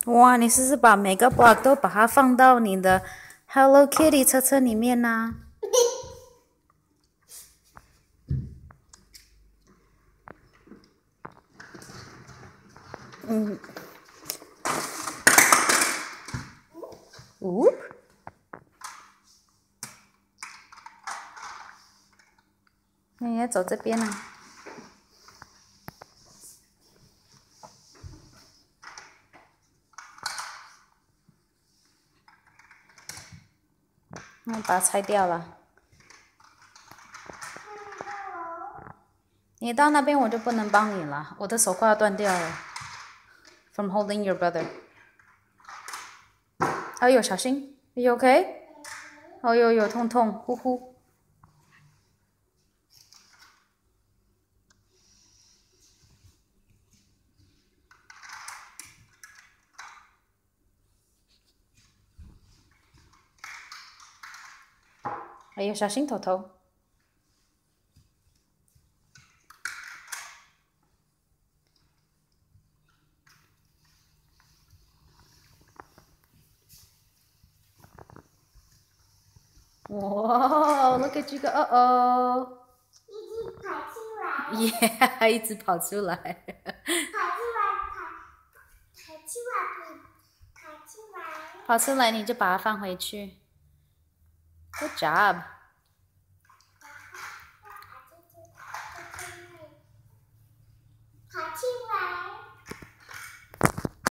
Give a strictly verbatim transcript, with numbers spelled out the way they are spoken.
哇，你是不是把每个 block 都把它放到你的 Hello Kitty 车车里面呢、啊？嗯。Whoop。那你要走这边啊。那把它拆掉了。你到那边我就不能帮你了，我的手快要断掉了。From holding your brother。哎呦，小心 ！Are you okay？ 哦呦呦，痛痛，呼呼。哎呦，小心头头。哇 ，Look at you go！ 哦哦。 一直跑出来。 Yeah， 一直跑出来。 跑出来，跑，跑出来，跑出来。 跑出来你就把它放回去。Good job。